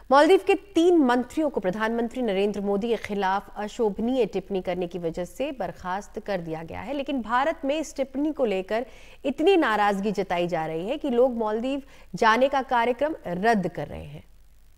मालदीव के 3 मंत्रियों को प्रधानमंत्री नरेंद्र मोदी के खिलाफ अशोभनीय टिप्पणी करने की वजह से बर्खास्त कर दिया गया है, लेकिन भारत में इस टिप्पणी को लेकर इतनी नाराजगी जताई जा रही है कि लोग मालदीव जाने का कार्यक्रम रद्द कर रहे हैं।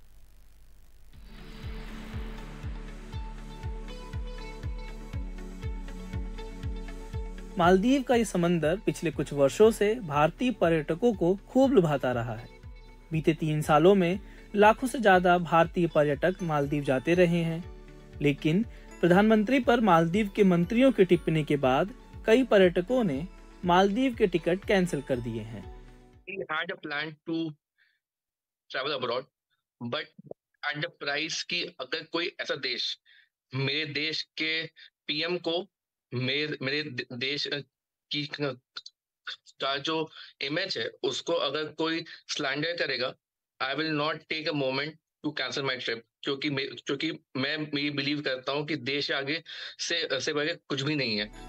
मालदीव का ये समंदर पिछले कुछ वर्षों से भारतीय पर्यटकों को खूब लुभाता रहा है। बीते 3 सालों में लाखों से ज्यादा भारतीय पर्यटक मालदीव जाते रहे हैं, लेकिन प्रधानमंत्री पर मालदीव के मंत्रियों की टिप्पणी के बाद कई पर्यटकों ने मालदीव के टिकट कैंसिल कर दिए हैं। We had a plan to travel abroad, but at the price कि अगर कोई ऐसा देश मेरे देश के पीएम को मेरे देश की का जो इमेज है उसको अगर कोई स्लैंडर करेगा, I will not take a moment to cancel my trip, क्योंकि मैं ये बिलीव करता हूँ कि देश आगे से बड़े कुछ भी नहीं है।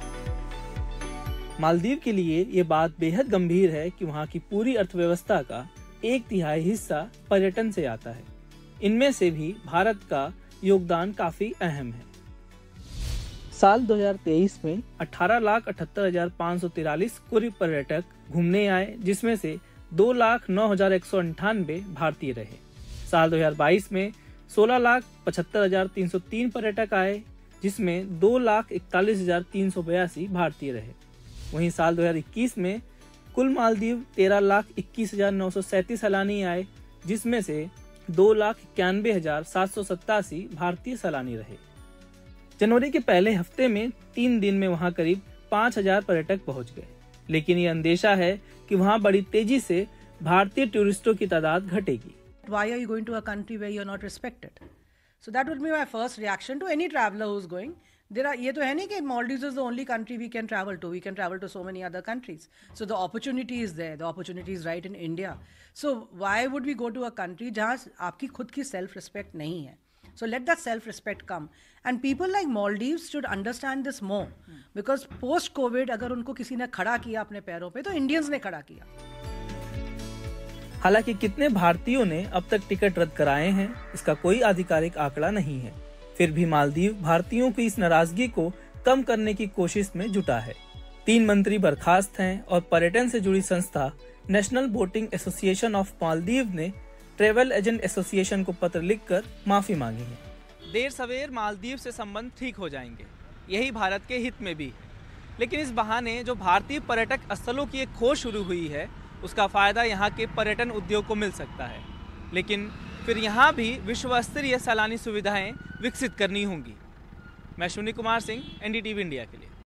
मालदीव के लिए ये बात बेहद गंभीर है कि वहाँ की पूरी अर्थव्यवस्था का 1/3 हिस्सा पर्यटन से आता है। इनमें से भी भारत का योगदान काफी अहम है। साल 2023 में 18,78,543 कुल पर्यटक घूमने आए, जिसमें से 2,09,198 भारतीय रहे। साल 2022 में 16,75,303 पर्यटक आए, जिसमें 2,41,382 भारतीय रहे। वहीं साल 2021 में कुल मालदीव 13,21,937 सैलानी आए, जिसमें से 2,91,787 भारतीय सैलानी रहे। जनवरी के पहले हफ्ते में 3 दिन में वहां करीब 5,000 पर्यटक पहुंच गए, लेकिन ये अंदेशा है कि वहां बड़ी तेजी से भारतीय टूरिस्टों की तादाद घटेगी। Why are you going to a country where you're not respected? So that would be my first reaction to any traveler who's going. ये तो है नहीं कि Maldives is the only country we can travel to. We can travel to so many other countries. So the opportunity is there. The opportunity is right in India. So why would we go to a country जहाँ आपकी खुद की self respect नहीं है? So let that self-respect come, and people like Maldives should understand this more, because post-COVID अगर उनको किसी ने खड़ा किया अपने पैरों पे, तो इंडियंस ने खड़ा किया। हालांकि कितने भारतीयों ने अब तक टिकट रद्द कराए हैं, इसका कोई आधिकारिक आंकड़ा नहीं है। फिर भी मालदीव भारतीयों की इस नाराजगी को कम करने की कोशिश में जुटा है। 3 मंत्री बर्खास्त हैं और पर्यटन से जुड़ी संस्था national boating association of Maldives ने ट्रेवल एजेंट एसोसिएशन को पत्र लिखकर माफी मांगी है। देर सवेर मालदीव से संबंध ठीक हो जाएंगे, यही भारत के हित में भी है। लेकिन इस बहाने जो भारतीय पर्यटक स्थलों की एक खोज शुरू हुई है, उसका फायदा यहाँ के पर्यटन उद्योग को मिल सकता है, लेकिन फिर यहाँ भी विश्व स्तरीय सैलानी सुविधाएं विकसित करनी होंगी। मैं शुनी कुमार सिंह, NDTV इंडिया के लिए।